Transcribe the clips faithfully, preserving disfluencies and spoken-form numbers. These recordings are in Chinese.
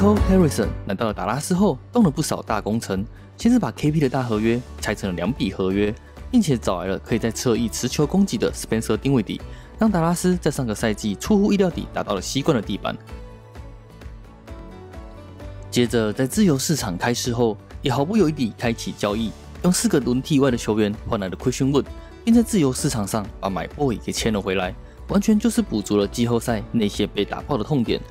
Nico Harrison 来到了达拉斯后，动了不少大工程。先是把 K P 的大合约拆成了两笔合约，并且找来了可以在侧翼持球攻击的 Spencer Dinwiddie， 让达拉斯在上个赛季出乎意料地达到了西冠的地板。接着在自由市场开市后，也毫不犹豫地开启交易，用四个轮替外的球员换来了 Christian Wood， 并在自由市场上把 My Boy 给签了回来，完全就是补足了季后赛那些被打爆的痛点。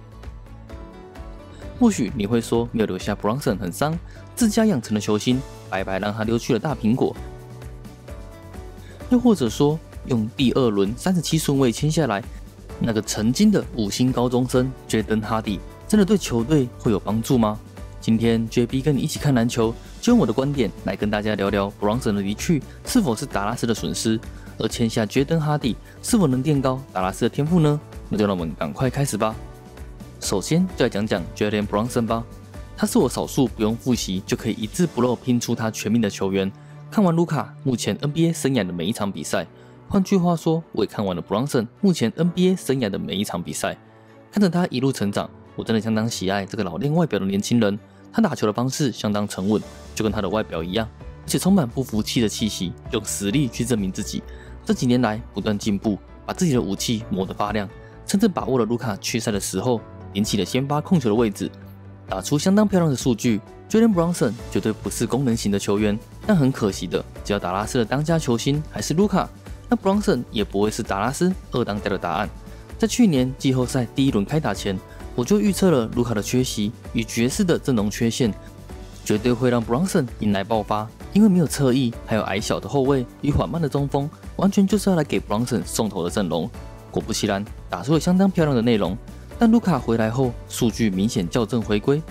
或许你会说，没有留下 Brunson 很伤，自家养成的球星白白让他溜去了大苹果。又或者说，用第二轮三十七顺位签下来那个曾经的五星高中生 Jaden Hardy， 真的对球队会有帮助吗？今天 J B 跟你一起看篮球，就用我的观点来跟大家聊聊 Brunson 的离去是否是达拉斯的损失，而签下 Jaden Hardy 是否能垫高达拉斯的天赋呢？那就让我们赶快开始吧。首先就来讲讲 Jalen Brunson 吧，他是我少数不用复习就可以一字不漏拼出他全名的球员。看完卢卡目前 N B A 生涯的每一场比赛，换句话说，我也看完了 Brunson 目前 N B A 生涯的每一场比赛。看着他一路成长，我真的相当喜爱这个老练外表的年轻人。他打球的方式相当沉稳，就跟他的外表一样，而且充满不服气的气息，用实力去证明自己。这几年来不断进步，把自己的武器磨得发亮，甚至把握了卢卡缺赛的时候，顶起了先发控球的位置，打出相当漂亮的数据。Jalen Brunson 绝对不是功能型的球员，但很可惜的，只要达拉斯的当家球星还是卢卡，那 Brunson 也不会是达拉斯二当家的答案。在去年季后赛第一轮开打前，我就预测了卢卡的缺席与爵士的阵容缺陷，绝对会让 Brunson 迎来爆发。因为没有侧翼，还有矮小的后卫与缓慢的中锋，完全就是要来给 Brunson 送头的阵容。果不其然，打出了相当漂亮的内容。但卢卡回来后，数据明显校正回归。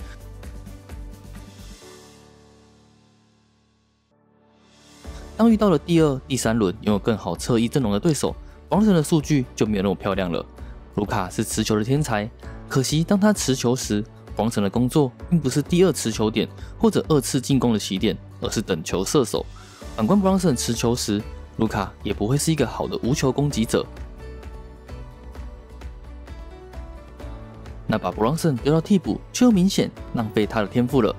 当遇到了第二、第三轮拥有更好侧翼阵容的对手，Brunson的数据就没有那么漂亮了。卢卡是持球的天才，可惜当他持球时，Brunson的工作并不是第二持球点或者二次进攻的起点，而是等球射手。反观 Brunson 持球时，卢卡也不会是一个好的无球攻击者。那把 Brunson 丢到替补，却又明显浪费他的天赋了。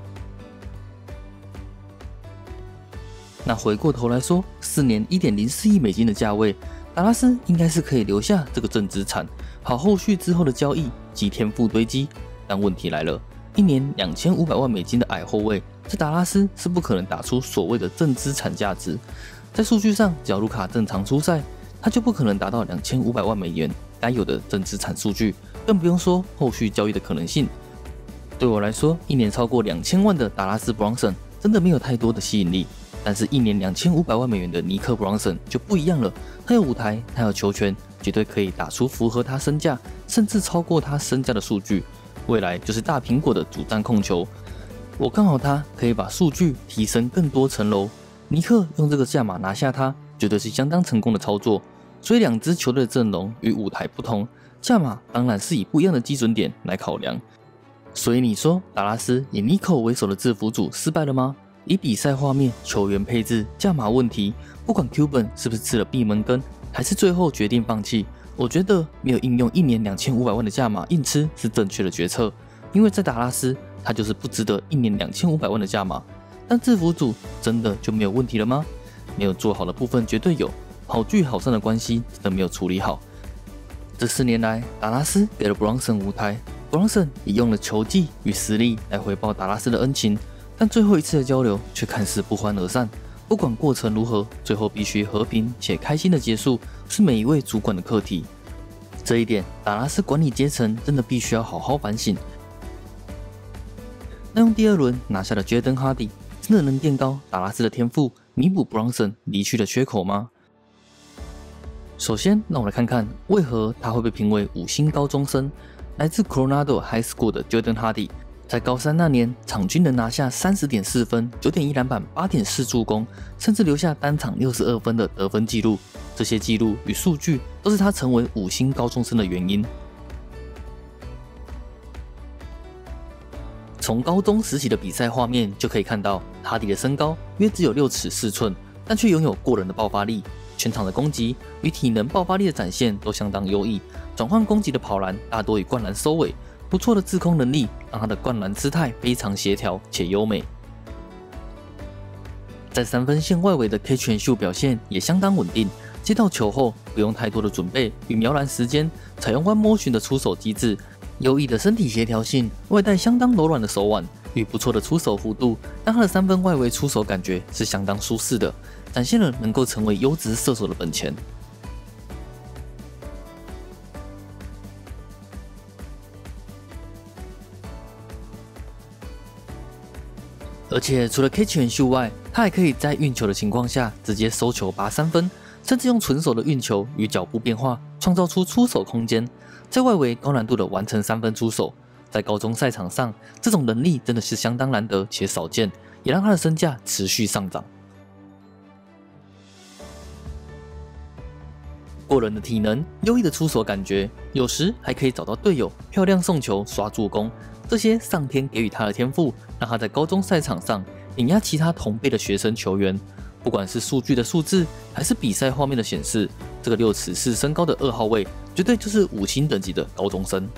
那回过头来说，四年 一点零四亿美金的价位，达拉斯应该是可以留下这个正资产，好后续之后的交易及天赋堆积。但问题来了，一年两千五百万美金的矮后卫，在达拉斯是不可能打出所谓的正资产价值。在数据上，只要卢卡正常出赛，他就不可能达到两千五百万美元该有的正资产数据。更不用说后续交易的可能性。对我来说，一年超过两千万的达拉斯 Brunson 真的没有太多的吸引力。但是，一年两千五百万美元的尼克 Brunson 就不一样了。他有舞台，他有球权，绝对可以打出符合他身价，甚至超过他身价的数据。未来就是大苹果的主战控球。我看好他可以把数据提升更多层楼。尼克用这个价码拿下他，绝对是相当成功的操作。所以，两支球队的阵容与舞台不同。价码当然是以不一样的基准点来考量，所以你说达拉斯以尼克为首的制服组失败了吗？以比赛画面、球员配置、价码问题，不管 Cuban 是不是吃了闭门羹，还是最后决定放弃，我觉得没有应用一年两千五百万的价码硬吃是正确的决策，因为在达拉斯他就是不值得一年两千五百万的价码。但制服组真的就没有问题了吗？没有做好的部分绝对有，好聚好散的关系真的没有处理好。这四年来，达拉斯给了 Brunson 舞台 ，Brunson 也用了球技与实力来回报达拉斯的恩情，但最后一次的交流却看似不欢而散。不管过程如何，最后必须和平且开心的结束，是每一位主管的课题。这一点，达拉斯管理阶层真的必须要好好反省。那用第二轮拿下的 Jaden Hardy， 真的能垫高达拉斯的天赋，弥补 Brunson 离去的缺口吗？首先，让我来看看为何他会被评为五星高中生。来自 Coronado High School 的 Jaden Hardy， 在高三那年，场均能拿下 三十点四分、九点一篮板、八点四助攻，甚至留下单场六十二分的得分纪录。这些纪录与数据都是他成为五星高中生的原因。从高中时期的比赛画面就可以看到，哈迪的身高约只有六尺四寸，但却拥有过人的爆发力。全场的攻击与体能爆发力的展现都相当优异，转换攻击的跑篮大多以灌篮收尾， 不错的自控能力让他的灌篮姿态非常协调且优美。在三分线外围的 catch and shoot 表现也相当稳定，接到球后不用太多的准备与瞄篮时间，采用 one motion 的出手机制，优异的身体协调性，外带相当柔软的手腕与不错的出手弧度，让他的三分外围出手感觉是相当舒适的，展现了能够成为优质射手的本钱。而且除了 catch and shoot 外，他还可以在运球的情况下直接收球拔三分，甚至用纯手的运球与脚步变化，创造出出手空间，在外围高难度的完成三分出手。在高中赛场上，这种能力真的是相当难得且少见，也让他的身价持续上涨。过人的体能、优异的出手感觉，有时还可以找到队友漂亮送球、刷助攻，这些上天给予他的天赋，让他在高中赛场上碾压其他同辈的学生球员。不管是数据的数字，还是比赛画面的显示，这个六尺四身高的二号位，绝对就是五星等级的高中生。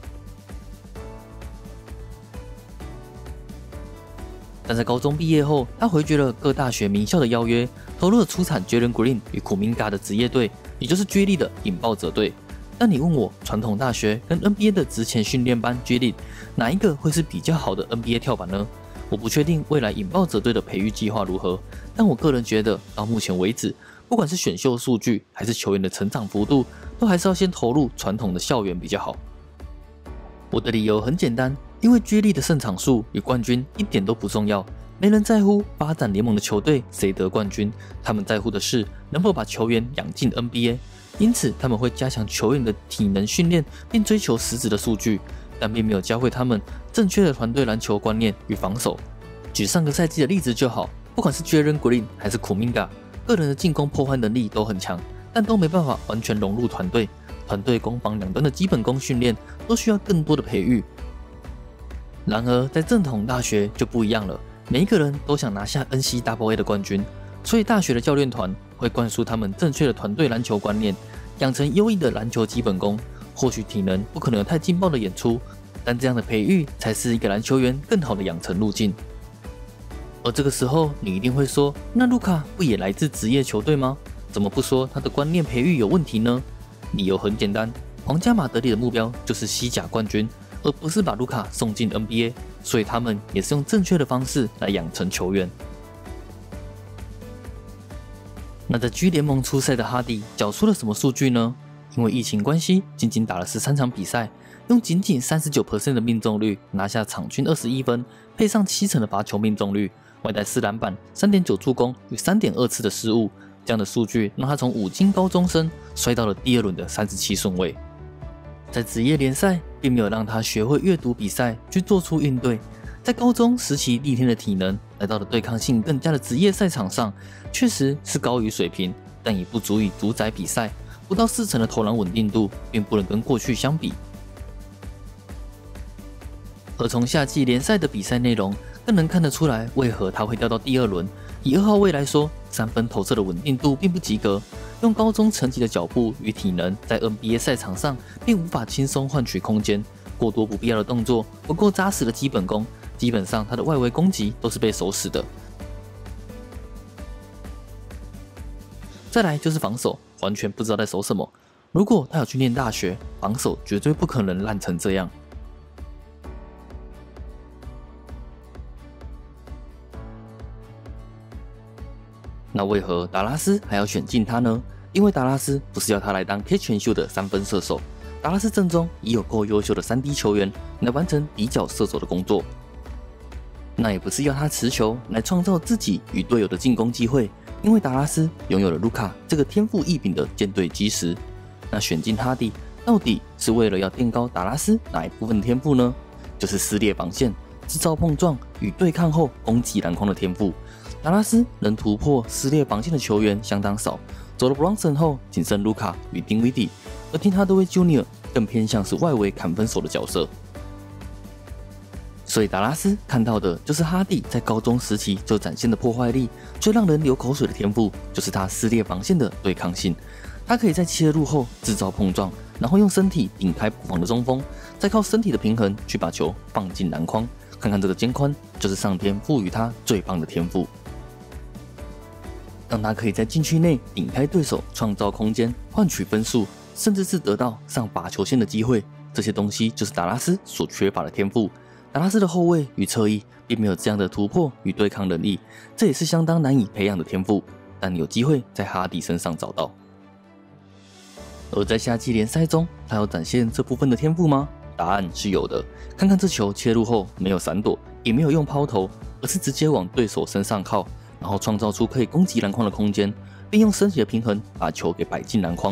但在高中毕业后，他回绝了各大学名校的邀约，投入了出产 Jalen Green 与库明加的职业队，也就是 G 力的引爆者队。但你问我，传统大学跟 N B A 的职前训练班 G 力，哪一个会是比较好的 N B A 跳板呢？我不确定未来引爆者队的培育计划如何，但我个人觉得，到目前为止，不管是选秀数据还是球员的成长幅度，都还是要先投入传统的校园比较好。我的理由很简单，因为 G 力的胜场数与冠军一点都不重要，没人在乎发展联盟的球队谁得冠军，他们在乎的是能否把球员养进 N B A， 因此他们会加强球员的体能训练，并追求实质的数据，但并没有教会他们正确的团队篮球观念与防守。举上个赛季的例子就好，不管是 Jalen Green 还是 Kuminga， 个人的进攻破坏能力都很强，但都没办法完全融入团队。团队攻防两端的基本功训练都需要更多的培育。然而，在正统大学就不一样了，每一个人都想拿下 N C double A 的冠军，所以大学的教练团会灌输他们正确的团队篮球观念，养成优异的篮球基本功。或许体能不可能有太劲爆的演出，但这样的培育才是一个篮球员更好的养成路径。而这个时候，你一定会说，那卢卡不也来自职业球队吗？怎么不说他的观念培育有问题呢？理由很简单，皇家马德里的目标就是西甲冠军，而不是把卢卡送进 N B A， 所以他们也是用正确的方式来养成球员。那在 G 联盟出赛的哈迪缴出了什么数据呢？因为疫情关系，仅仅打了十三场比赛，用仅仅 百分之三十九 的命中率拿下场均二十一分，配上七成的罚球命中率，外带四篮板、三点九助攻与 三点二次的失误。这样的数据让他从五金高中生摔到了第二轮的三十七顺位。在职业联赛并没有让他学会阅读比赛，去做出应对。在高中时期历天的体能，来到了对抗性更加的职业赛场上，确实是高于水平，但也不足以主宰比赛。不到四成的投篮稳定度，并不能跟过去相比。而从夏季联赛的比赛内容，更能看得出来为何他会掉到第二轮。以二号位来说，三分投射的稳定度并不及格，用高中层级的脚步与体能，在 N B A 赛场上并无法轻松换取空间。过多不必要的动作，不够扎实的基本功，基本上他的外围攻击都是被守死的。再来就是防守，完全不知道在守什么。如果他有去念大学，防守绝对不可能烂成这样。那为何达拉斯还要选进他呢？因为达拉斯不是要他来当 catch and shoot 的三分射手，达拉斯阵中已有够优秀的 三 D 球员来完成底角射手的工作。那也不是要他持球来创造自己与队友的进攻机会，因为达拉斯拥有了卢卡这个天赋异禀的舰队基石。那选进哈迪到底是为了要垫高达拉斯哪一部分的天赋呢？就是撕裂防线、制造碰撞与对抗后攻击篮筐的天赋。达拉斯能突破撕裂防线的球员相当少，走了 Bronson 后仅剩卢卡与丁威迪，而Tim Hardaway Junior 更偏向是外围砍分手的角色。所以达拉斯看到的就是哈迪在高中时期就展现的破坏力，最让人流口水的天赋就是他撕裂防线的对抗性。 他可以在切入后制造碰撞，然后用身体顶开补防的中锋，再靠身体的平衡去把球放进篮筐。看看这个肩宽，就是上天赋予他最棒的天赋，让他可以在禁区内顶开对手，创造空间，换取分数，甚至是得到上罚球线的机会。这些东西就是达拉斯所缺乏的天赋。达拉斯的后卫与侧翼并没有这样的突破与对抗能力，这也是相当难以培养的天赋，但有机会在哈迪身上找到。而在夏季联赛中，他有展现这部分的天赋吗？答案是有的。看看这球切入后没有闪躲，也没有用抛投，而是直接往对手身上靠，然后创造出可以攻击篮筐的空间，并用身体的平衡把球给摆进篮筐。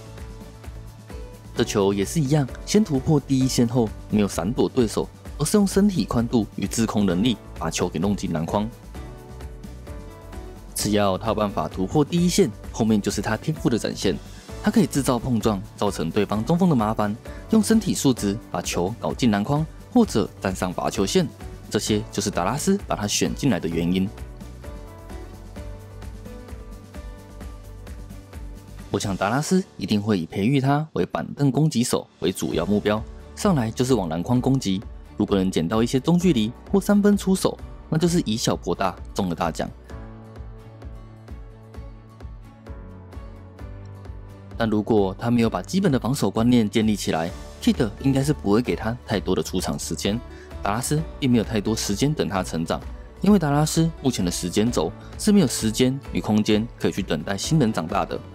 这球也是一样，先突破第一线后没有闪躲对手，而是用身体宽度与自控能力把球给弄进篮筐。只要他有办法突破第一线，后面就是他天赋的展现。他可以制造碰撞，造成对方中锋的麻烦，用身体素质把球搞进篮筐，或者站上罚球线。这些就是达拉斯把他选进来的原因。我想达拉斯一定会以培育他为板凳攻击手为主要目标，上来就是往篮筐攻击。如果能捡到一些中距离或三分出手，那就是以小博大，中了大奖。但如果他没有把基本的防守观念建立起来 ，Kidd 应该是不会给他太多的出场时间。达拉斯并没有太多时间等他成长，因为达拉斯目前的时间轴是没有时间与空间可以去等待新人长大的。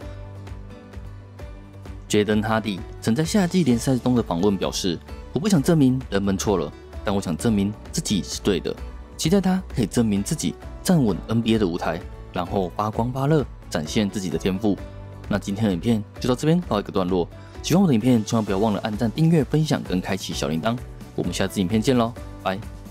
杰登·哈迪曾在夏季联赛中的访问表示：“我不想证明人们错了，但我想证明自己是对的。期待他可以证明自己，站稳 N B A 的舞台，然后发光发热，展现自己的天赋。”那今天的影片就到这边告一个段落。喜欢我的影片，千万不要忘了按赞、订阅、分享跟开启小铃铛。我们下次影片见喽，拜。